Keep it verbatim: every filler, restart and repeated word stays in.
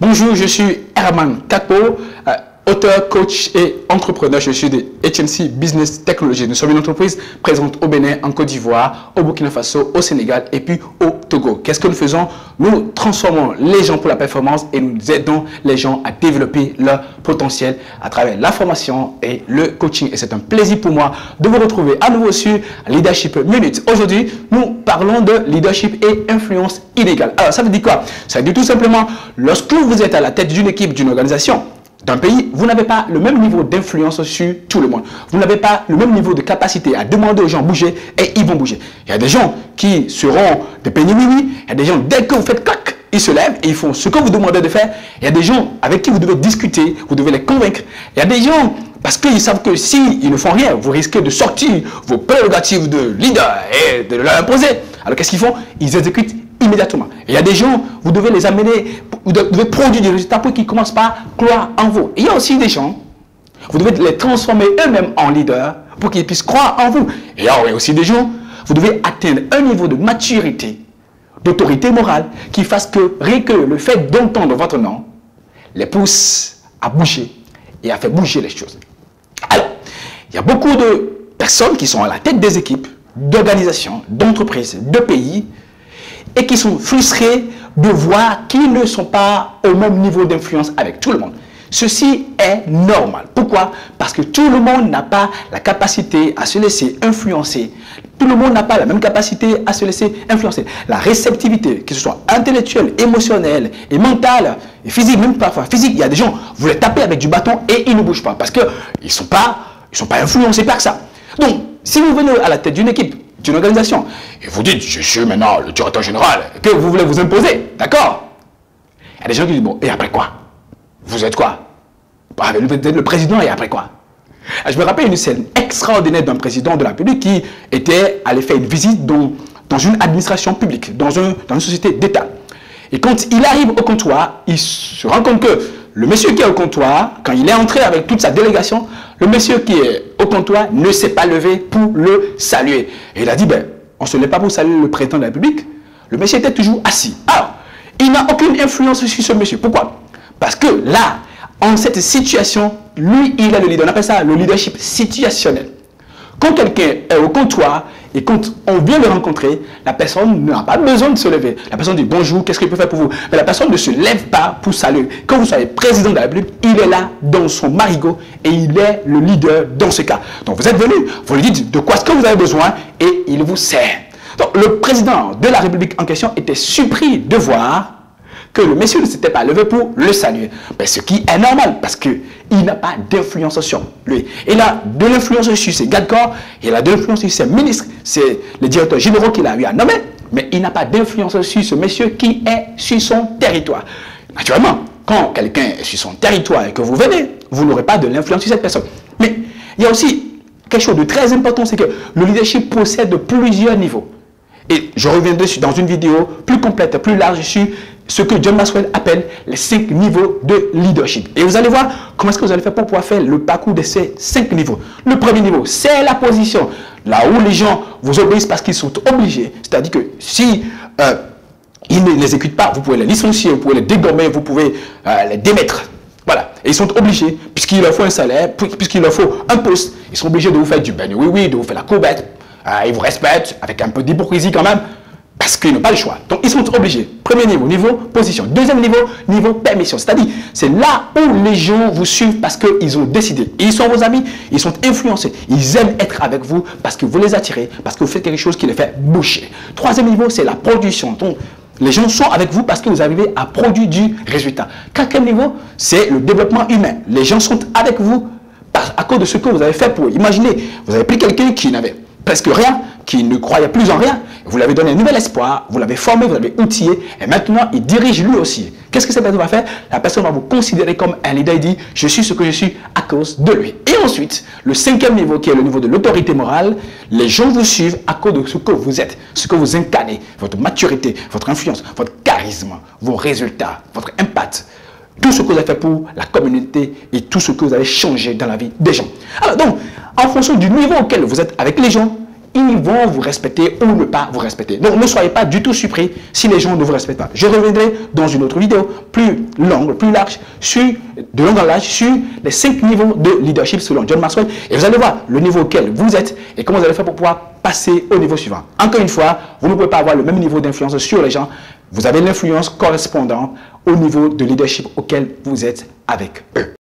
Bonjour, je suis Herman Kako, euh, auteur, coach et entrepreneur. Je suis de H N C Business Technology. Nous sommes une entreprise présente au Bénin, en Côte d'Ivoire, au Burkina Faso, au Sénégal et puis au Togo. Qu'est-ce que nous faisons? Nous transformons les gens pour la performance et nous aidons les gens à développer leur potentiel à travers la formation et le coaching. Et c'est un plaisir pour moi de vous retrouver à nouveau sur Leadership Minute. Aujourd'hui, nous parlons de leadership et influence illégale. Alors, ça veut dire quoi? Ça veut dire tout simplement, lorsque vous êtes à la tête d'une équipe, d'une organisation, d'un pays, vous n'avez pas le même niveau d'influence sur tout le monde. Vous n'avez pas le même niveau de capacité à demander aux gens de bouger et ils vont bouger. Il y a des gens qui seront des pénibles, il y a des gens, dès que vous faites clac, ils se lèvent et ils font ce que vous demandez de faire. Il y a des gens avec qui vous devez discuter, vous devez les convaincre. Il y a des gens, parce qu'ils savent que s'ils ne font rien, vous risquez de sortir vos prérogatives de leader et de leur imposer. Alors qu'est-ce qu'ils font? Ils exécutent immédiatement. Et il y a des gens, vous devez les amener, vous devez produire des résultats pour qu'ils commencent par croire en vous. Et il y a aussi des gens, vous devez les transformer eux-mêmes en leaders pour qu'ils puissent croire en vous. Et il y a aussi des gens, vous devez atteindre un niveau de maturité, d'autorité morale qui fasse que rien que le fait d'entendre votre nom les pousse à bouger et à faire bouger les choses. Alors, il y a beaucoup de personnes qui sont à la tête des équipes, d'organisations, d'entreprises, de pays, et qui sont frustrés de voir qu'ils ne sont pas au même niveau d'influence avec tout le monde. Ceci est normal. Pourquoi? Parce que tout le monde n'a pas la capacité à se laisser influencer. Tout le monde n'a pas la même capacité à se laisser influencer. La réceptivité, que ce soit intellectuelle, émotionnelle et mentale, et physique, même parfois physique, il y a des gens, vous les tapez avec du bâton et ils ne bougent pas parce qu'ils ne sont pas, ils sont pas influencés par ça. Donc, si vous venez à la tête d'une équipe, d'une organisation, et vous dites, je suis maintenant le directeur général, que vous voulez vous imposer, d'accord? Il y a des gens qui disent, bon, et après quoi? Vous êtes quoi? Vous êtes le président, et après quoi? Je me rappelle une scène extraordinaire d'un président de la République qui était allé faire une visite dans, dans une administration publique, dans, un, dans une société d'État. Et quand il arrive au comptoir, il se rend compte que le monsieur qui est au comptoir, quand il est entré avec toute sa délégation, le monsieur qui est au comptoir ne s'est pas levé pour le saluer. Et il a dit, ben, on ne se lève pas pour saluer le président de la République. Le monsieur était toujours assis. Alors, il n'a aucune influence sur ce monsieur. Pourquoi? Parce que là, en cette situation, lui, il est le leader. On appelle ça le leadership situationnel. Quand quelqu'un est au comptoir et quand on vient le rencontrer, la personne n'a pas besoin de se lever. La personne dit bonjour, qu'est-ce qu'il peut faire pour vous? Mais la personne ne se lève pas pour saluer. Quand vous soyez président de la République, il est là dans son marigot et il est le leader dans ce cas. Donc vous êtes venu, vous lui dites de quoi est-ce que vous avez besoin et il vous sert. Donc le président de la République en question était surpris de voir que le monsieur ne s'était pas levé pour le saluer. Mais ce qui est normal, parce qu'il n'a pas d'influence sur lui. Il a de l'influence sur ses gardes corps, il a de l'influence sur ses ministres, c'est les directeurs généraux qu'il a eu à nommer, mais il n'a pas d'influence sur ce monsieur qui est sur son territoire. Naturellement, quand quelqu'un est sur son territoire et que vous venez, vous n'aurez pas de l'influence sur cette personne. Mais il y a aussi quelque chose de très important, c'est que le leadership possède plusieurs niveaux. Et je reviendrai dans une vidéo plus complète, plus large sur ce que John Maxwell appelle les cinq niveaux de leadership. Et vous allez voir comment est-ce que vous allez faire pour pouvoir faire le parcours de ces cinq niveaux. Le premier niveau, c'est la position. Là où les gens vous obéissent parce qu'ils sont obligés. C'est-à-dire que si euh, ils ne l'exécutent pas, vous pouvez les licencier, vous pouvez les dégommer, vous pouvez euh, les démettre. Voilà. Et ils sont obligés, puisqu'il leur faut un salaire, puisqu'il leur faut un poste, ils sont obligés de vous faire du ben oui, oui, de vous faire la courbette. Euh, ils vous respectent avec un peu d'hypocrisie quand même. Parce qu'ils n'ont pas le choix. Donc, ils sont obligés. Premier niveau, niveau position. Deuxième niveau, niveau permission. C'est-à-dire, c'est là où les gens vous suivent parce qu'ils ont décidé. Ils sont vos amis, ils sont influencés. Ils aiment être avec vous parce que vous les attirez, parce que vous faites quelque chose qui les fait bouger. Troisième niveau, c'est la production. Donc, les gens sont avec vous parce que vous arrivez à produire du résultat. Quatrième niveau, c'est le développement humain. Les gens sont avec vous à cause de ce que vous avez fait pour eux. Imaginez, vous avez pris quelqu'un qui n'avait presque rien, qui ne croyait plus en rien, vous l'avez donné un nouvel espoir, vous l'avez formé, vous l'avez outillé, et maintenant il dirige lui aussi. Qu'est-ce que cette personne va faire? La personne va vous considérer comme un leader et dit, je suis ce que je suis à cause de lui. Et ensuite, le cinquième niveau qui est le niveau de l'autorité morale, les gens vous suivent à cause de ce que vous êtes, ce que vous incarnez, votre maturité, votre influence, votre charisme, vos résultats, votre impact. Tout ce que vous avez fait pour la communauté et tout ce que vous avez changé dans la vie des gens. Alors donc, en fonction du niveau auquel vous êtes avec les gens, ils vont vous respecter ou ne pas vous respecter. Donc ne soyez pas du tout surpris si les gens ne vous respectent pas. Je reviendrai dans une autre vidéo plus longue, plus large, sur, de long en large, sur les cinq niveaux de leadership selon John Maxwell. Et vous allez voir le niveau auquel vous êtes et comment vous allez faire pour pouvoir passer au niveau suivant. Encore une fois, vous ne pouvez pas avoir le même niveau d'influence sur les gens. Vous avez l'influence correspondante au niveau de leadership auquel vous êtes avec eux.